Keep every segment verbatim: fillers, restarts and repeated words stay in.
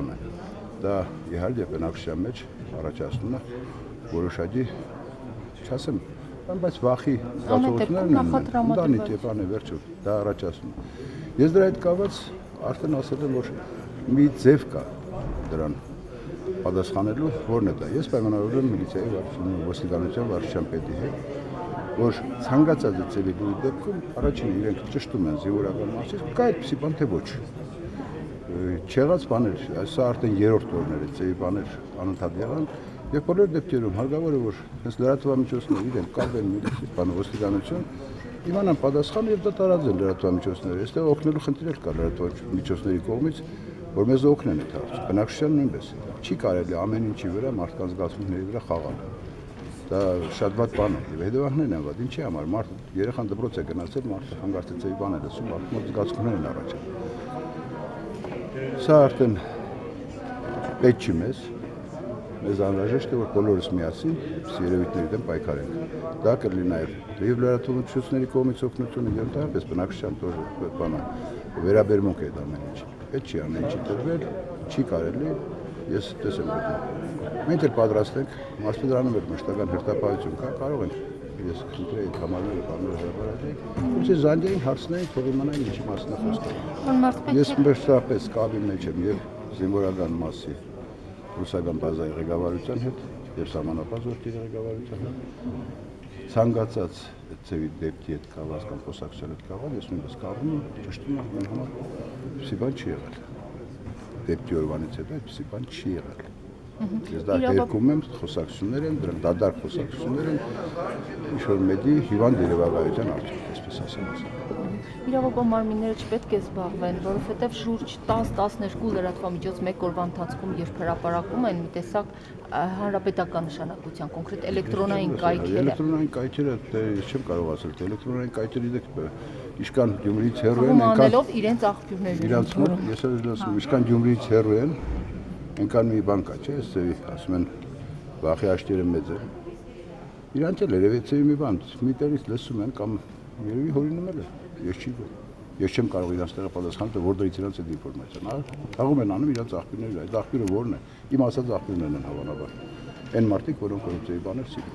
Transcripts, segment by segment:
բան է։ Դա իհարկե բնակչության մեջ առաջացնում է որոշակի, չասեմ, բայց վախի զգացողություններն են, դա նիտ եւ բան է վերջը, դա առաջացնում է։ Ես դրա հետ կապված արդեն ասել եմ, որ մի ձև կա դրան պատասխանելու, որն է դա։ Ես պայմանավորել եմ միլիցիայի ոստիկանության վարչության պետի հետ, որ ցանկացած ձևի դեպքում առաջին իրենք ճշտում են զինվորական մասից, կա այդպիսի բան թե ոչ։ Չեղած բաներ, սա արդեն երրորդ օրն է, ձևի բաներ անընդհատ եղան, եւ բոլոր դեպքերում հարկավոր է, որ հենց լրատվամիջոցները իրենք կապեն միլիցիայի բան ոստիկանություն, իմանան պատասխանը եւ դա տարածեն լրատվամիջոցները։ Այստեղ օգնելու խնդիր կա լրատվամիջոցների կողմից, որ մեզ օգնեն այդ հարցը։ Բնակչության նույնպես չի կարելի ամեն ինչի վրա մարդկանց զգացմունքների վրա խաղալ։ Դա շատ վատ բան է եւ հետևանքներն են վատ։ Ինչի համար մարդ երեխան դպրոց է գնացել, մարդը հանգարցեցի բան է լսում, մարդու զգացմունքներ են առաջանում։ Սա արդեն պետք չի մեզ։ Մեզ անհրաժեշտ է, որ բոլորս միասին երևույթների դեմ պայքարենք։ Դա կլինի նաև եւ լրատվամիջոցների կողմից օգնությունը եւ ընդհանրապես բնակչության բանը վերաբերմունք է դա ամեն ինչ։ Պետք չի ամեն ինչի տրվել, չի կարելի, ես դες եմ գտնում։ Մենք էլ պատրաստ ենք, մասնադրանում ենք մշտական հերթապահություն կա, կարող ենք ես քննեի համալները բաները հրապարակել։ Ուսի զանգեին հարցնեին, թող իմանային ինչի մասն է խոսքը։ Ես մշտապես կապի մեջ եմ եւ զինվորական մասի ռուսական բազայի ղեկավարության հետ եւ սահմանապահ զորքի ղեկավարության հետ ցանկացած ծեվի դեպքի հետ կապված կամ խոսակցության հետ կապված ես նույնպես կապում եմ ճշտում եմ իմ համար այդպիսի բան չի եղել դեպքի օրվանից հետո այդպիսի բան չի եղել ես դա երկում եմ խոսակցություններ են դրանք դադար խոսակցություններ են ինչ-որ մեդի հիվանդ երևակայության արդյունք այսպես ասեմ Իրավապահ մարմինները չպետք է զբաղվեն, որովհետև շուրջ տասը տասներկու լրատվամիջոց մեկ օրվա ընթացքում երբ հրապարակում են մի տեսակ հանրապետական նշանակության, կոնկրետ էլեկտրոնային կայքերը։ Էլեկտրոնային կայքերը ես չեմ կարող ասել, թե էլեկտրոնային կայքերի դեպք իշքան Գյումրիից հեռու են, այնքան իրենց աղբյուրներն իրանց մոտ ես էլ ասում իշքան Գյումրիից հեռու են, այնքան մի բան կա, չէ՞, ասում են վախի աշտերը մեծ է։ Իրանց էլ երևի մի բան, մի տեղից լսում են կամ երևի հորինում էլ է։ Ես չի ես չեմ կարող իրանց տեղը պատասխանել, որտեղից իրանց այդ ինֆորմացիան։ Թաղում են անում իրանց աղբյուրները, այդ աղբյուրը ո՞րն է։ Իմ ասած աղբյուրներն են հավանաբար։ Այն մարդիկ, որոնք կոռուպցիայի բաներ սիրում։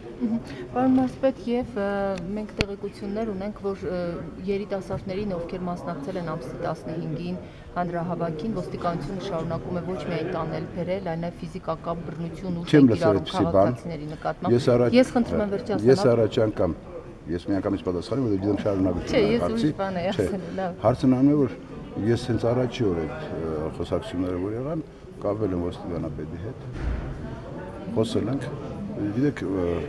Պարոն մարզպետ, եւ մենք տեղեկություններ ունենք, որ երիտասարդներին, ովքեր մասնակցել են ամսի տասնհինգին հանրահավաքին, ոստիկանությունը շարունակում է ոչ միայն տանել բերել, այլ նաեւ ֆիզիկական բռնություն ու կիրառում քաղաքացիների նկատմամբ։ Ես խնդրում եմ վերջացնել։ Ես առաջ անգամ Ես միանգամից պատասխանում եմ, որ դիտեմ շարունակություն է հարցի։ Չէ, հարցն անում է, որ ես հենց առաջի օր այդ խոսակցությունները որ եղան, կապվել եմ ոստիկանապետի հետ, խոսել ենք, գիտեք,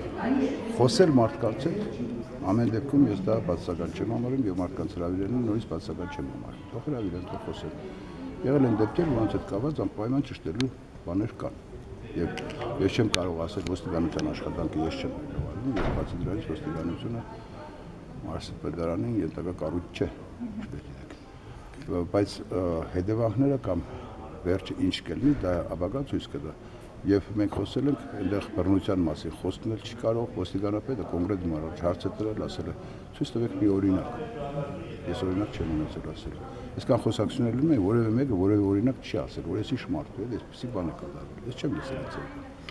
խոսել մարդկանց հետ, ամեն դեպքում ես դա բացասական չեմ համարում եւ մարդկանց հրավիրելը նույնիսկ բացասական չեմ համարում։ Թող հրավիրեն, թող խոսեն։ Եղել են դեպքեր, որոնց հետ կապված անպայման ճշտելու բաներ կան։ Եվ ես չեմ կարող ասել ոստիկանության աշխատանքը ես չեմ ներկայացնում, եւ բացի դրանից ոստիկանությունը մարզպետարանին ենթակա կառույց չէ, ինչպես գիտեք։ Բայց հետևանքները կամ վերջը ինչ կլինի, դա ապագան ցույց կտա։ Եվ մենք խոսել ենք այնտեղ բռնության մասին, խոսքնել չի կարող ոստիկանապետը կոնկրետ մարդ հարցը տվել, ասել է ցույց տվեք մի օրինակ։ Ես օրինակ չեմ ունեցել ասել։ Այսքան խոսակցություններ լինում են, որևէ մեկը որևէ օրինակ չի ասել, որ էսի շմարտ է, այսպեսի բան է կատարվել։ Ես չեմ լսել այդ։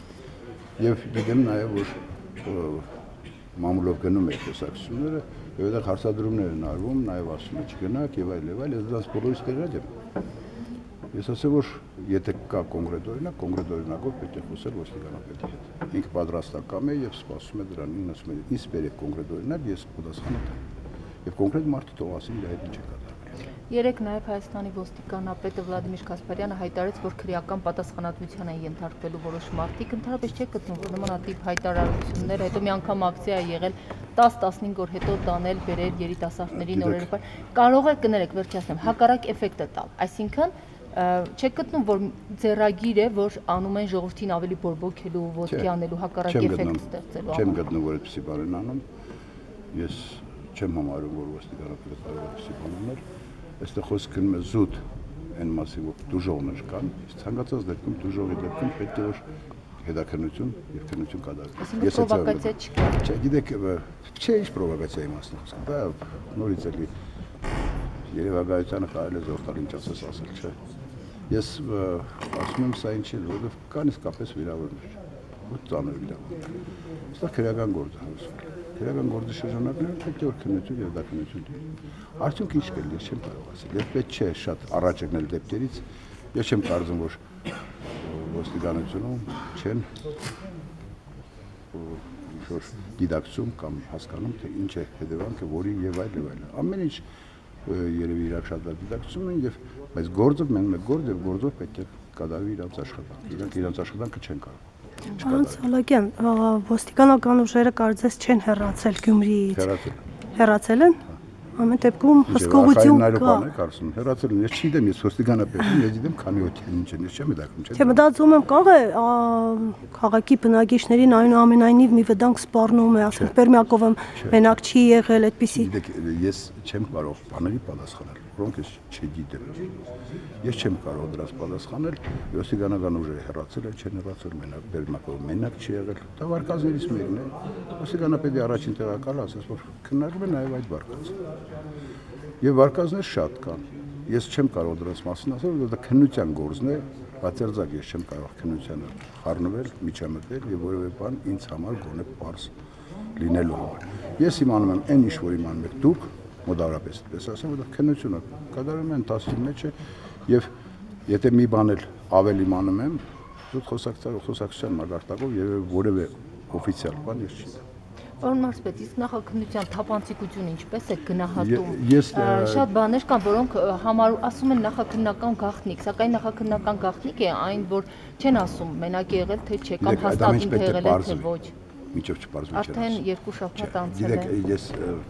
Եվ գիտեմ նաև, որ մամուլով գնում է խոսակցությունները, եւ այդտեղ հարցադրումներ են արվում, նաև ասում են չգնաք եւ այլ եւ այլ, ես դրանց բոլորից տեղյակ եմ։ Ես ասեմ, որ եթե կա կոնկրետ օրինակ, կոնկրետ օրինակով պետք է խոսել ոստիկանապետի հետ։ Ինքը պատրաստական է եւ սպասում է դրանին, ասում է, ինձ բերեք կոնկրետ օրինակ, ես պատասխան տամ։ Եվ կոնկրետ մարդը թող ասի իր հետ ինչ է կատարվել։ Երեք նաև Հայաստանի ոստիկանապետը Վլադիմիր Կասպարյանը հայտարարեց, որ քրեական պատասխանատվության են ենթարկվելու որոշ մարդիկ, ընդհանրապես չէ գտնում, որ նմանատիպ հայտարարություններ, հետո մի անգամ ակցիա է եղել տասը տասնհինգ օր հետո տանել, բերել երիտասարդներին օրերապար, կարող է կներեք վերջացնեմ, հակառակ էֆեկտը տալ, այսինքն չեք գտնում, որ ձեռագիր է, որ անում են ժողովրդին ավելի բորբոքելու, ոտքի անելու, հակառակ էֆեկտ ստեղծելու։ Չեմ գտնում, որ այդպիսի բան են անում, ես չեմ համարում, որ ոստիկանապետը կարող է այդպիսի բան անել, այստեղ խոսքը գնում է զուտ այն մասի, որ դուժողներ կան, ցանկացած դեպքում դուժողի դեպքում պետք է որ հետաքննություն եւ քննություն կատարվի։ Ես պրովոկացիա չկա։ Չէ, գիտեք, չէ, ինչ պրովոկացիայի մասն է խոսքը, դա նորից էլի երևակայությանը կարելի է զորտալ ինչ ասես ասել, չէ։ Ես ասում եմ սա ինչի, որովհետև կան իսկապես վիրավորներ, ու ծանր վիրավորներ։ Սա քրեական գործ է հոսում։ Քրեական գործի շրջանակներում պետք է որ քննություն եւ դակնություն լինի։ Արդյունք ինչ կլինի, ես չեմ կարող ասել։ Եվ պետք չէ շատ առաջ եկնել դեպքերից։ Ես չեմ կարծում, որ ոստիկանությունում չեն ինչ-որ դիդակցում կամ հասկանում, թե ինչ է հետևանքը, որի եւ այլ եւ այլ։ Ամեն ինչ երևի իրար շատ լավ դիտակցում են եւ բայց գործը մենք մեկ գործ եւ գործով պետք է կատարվի իրանց աշխատանքը։ Իրանք իրանց աշխատանքը չեն կարող։ Պարոն Սալակյան, ոստիկանական ուժերը կարծես չեն հեռացել Գյումրիից։ Հեռացել։ Հեռացել են։ Ամեն դեպքում հսկողություն կա։ Հեռացել են, ես չգիտեմ, ես ոստիկանապետ եմ, ես գիտեմ քանի օդ են ինչ են, ես չեմ դակում, չեմ։ Չէ, մտածում եմ կարող է քաղաքի բնակիչներին այնուամենայնիվ մի վտանգ սպառնում է, ասենք Պերմյակովը մենակ չի եղել, այդպիսի։ Գիտեք, ես չեմ կարող բաների պատասխանել, որոնք ես չգիտեմ։ Ես չեմ կարող դրանց պատասխանել, ոստիկանական ուժերը հեռացել են, չեն հեռացել, մենակ Պերմյակովը մենակ չի եղել։ Դա վարկածներից մեկն է։ Ոստիկանապետի առաջին տեղակալը ասաց, որ քննարկում է նաև այդ վարկածը։ Եվ վարկածներ շատ կան։ Ես չեմ կարող դրանց մասին ասել, որ դա քննության գործն է, բացարձակ ես չեմ կարող քննությանը խառնվել, միջամտել եւ որևէ բան ինձ համար գոնե պարզ լինելու համար։ Ես իմանում եմ այն ինչ որ իմանում եք դուք, մոտավորապես այդպես ասեմ, որ քննությունը կատարում են տասի մեջ է եւ եթե մի բան էլ ավել իմանում եմ, դուք խոսակցության խոսակցության մագարտակով եւ որևէ օֆիցիալ բան ես չգիտեմ։ Պարոն Մարզպետ, իսկ նախաքննության թափանցիկությունը ինչպես է գնահատում։ Շատ բաներ կան, որոնք համար ասում են նախաքննական գաղտնիք, սակայն նախաքննական գաղտնիք է այն, որ չեն ասում մենակ եղել թե չէ, կամ հաստատում թե եղել է թե ոչ։ Միջով չպարզվում չէ։ Արդեն երկու շաբաթ անցել է։ Գիտեք, ես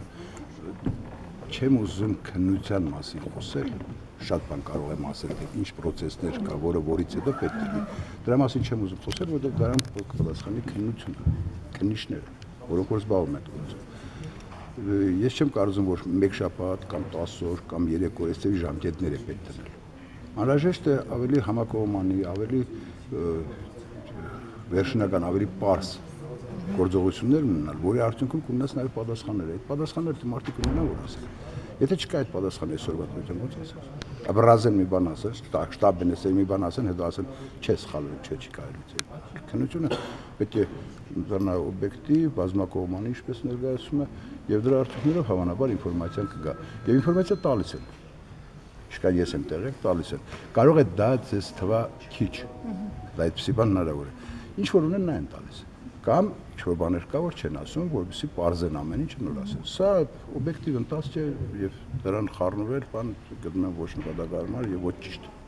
չեմ ուզում քննության մասին խոսել, շատ բան կարող եմ ասել, թե ինչ process-ներ կա, որը որից հետո պետք է լինի։ Դրա մասին չեմ ուզում խոսել, որովհետև դրան կպատասխանի քննությունը, քննիչները, որոնք որ զբաղվում են գործով։ Ես չեմ կարծում, որ մեկ շաբաթ կամ տասը օր կամ երեք օր այստեղի ժամկետներ է պետք դնել։ Անհրաժեշտ է ավելի համակողմանի, ավելի վերջնական, ավելի պարզ գործողություններ ունենալ, որի արդյունքում կունենաս նաև պատասխաններ։ Այդ պատասխանները մարդիկ ունենան որ ասել։ Եթե չկա այդ պատասխանը այսօրվա դեպքում ո՞նց ասես։ Աբրազեն մի բան ասես, շտաբն էս մի բան ասեն, հետո ասեն, չէ, սխալվում, չէ, չի կարելի։ Քննությունը պետք է դառնա օբյեկտիվ, բազմակողմանի, ինչպես ներկայացում է, եւ դրա արդյունքներով հավանաբար ինֆորմացիան կգա։ Եվ ինֆորմացիա տալիս են։ Չկա ես եմ տեղեկ տալիս են։ Կարող է դա ձեզ թվա քիչ։ Դա այդպեսի բան հնարավոր է։ Ինչ որ ունեն նա են տալիս։ Կամ ինչ-որ բաներ կա, որ չեն ասում, որովհետեւ պարզեն ամեն ինչը նոր ասեն։ Սա օբյեկտիվ ընթացք է եւ դրան խառնվել, բան գտնում եմ ոչ նպատակարար եւ ոչ ճիշտ։